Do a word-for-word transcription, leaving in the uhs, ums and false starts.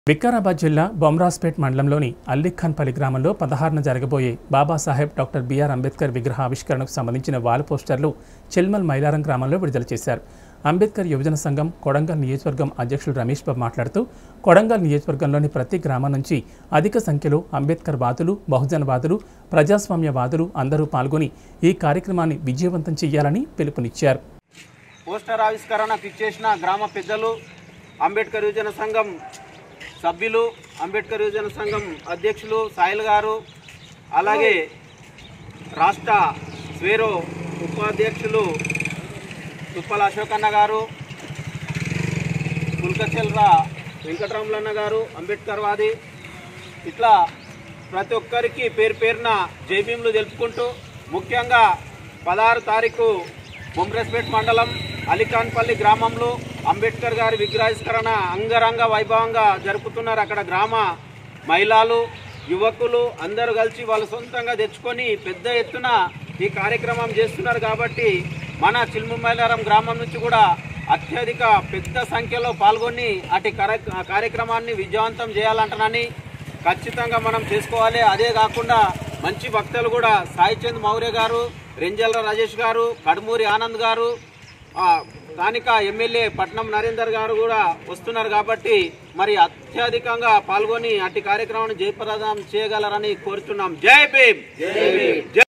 వికారాబాద్ జిల్లా బొమ్రాజ్పేట్ మండలంలోని అల్లిఖాన్పల్లి గ్రామంలో పదహారున జరగబోయే బాబాసాహెబ్ డాక్టర్ బిఆర్ అంబేద్కర్ విగ్రహ ఆవిష్కరణకు సంబంధించిన వాల్ పోస్టర్లు చెల్మల్ మైలారం గ్రామంలో విడుదల చేశారు. అంబేద్కర్ యువజన సంఘం కొడంగల్ నియోజకవర్గం అధ్యక్షుడు రమేష్ బాబు మాట్లాడుతూ కొడంగల్ నియోజకవర్గంలోని ప్రతి గ్రామం నుంచి అధిక సంఖ్యలో అంబేద్కర్ వాదులు, బహుజనవాదులు, ప్రజాస్వామ్యవాదులు అందరూ పాల్గొని ఈ కార్యక్రమాన్ని విజయవంతం చేయాలని పిలుపునిచ్చారు. పోస్టర్ ఆవిష్కరణకు ఇచ్చేసిన గ్రామ పెద్దలు, అంబేద్కర్ యువజన సంఘం సభ్యులు, అంబేద్కర్ యువజన సంఘం అధ్యక్షులు సాయిల్ గారు, అలాగే రాష్ట్ర స్వేరో ఉపాధ్యక్షులు తుప్పల అశోకన్న గారు, పుల్కచెల్ర వెంకటరాములన్న గారు, అంబేద్కర్ వాది, ఇట్లా ప్రతి ఒక్కరికి పేరు పేరున జైభీములు తెలుపుకుంటూ ముఖ్యంగా పదహారు తారీఖు బొమ్రాజ్పేట్ మండలం అలిఖాన్పల్లి గ్రామంలో అంబేద్కర్ గారి విగ్రహావిష్కరణ అంగరంగ వైభవంగా జరుపుతున్నారు. అక్కడ గ్రామ మహిళలు, యువకులు అందరూ కలిసి వాళ్ళు సొంతంగా తెచ్చుకొని పెద్ద ఎత్తున ఈ కార్యక్రమం చేస్తున్నారు. కాబట్టి మన చిల్ముమైలారం గ్రామం నుంచి కూడా అత్యధిక పెద్ద సంఖ్యలో పాల్గొని అటు కార్యక్రమాన్ని విజయవంతం చేయాలంటనని ఖచ్చితంగా మనం చేసుకోవాలి. అదే కాకుండా మంచి వక్తలు కూడా సాయిచంద్ మౌర్య గారు, రెంజల రాజేష్ గారు, కడుమూరి ఆనంద్ గారు, స్థానిక ఎమ్మెల్యే పట్నం నరేందర్ గారు కూడా వస్తున్నారు. కాబట్టి మరి అత్యధికంగా పాల్గొని అట్టి కార్యక్రమాన్ని జయప్రదం చేయగలరని కోరుతున్నాం. జై భీమ్.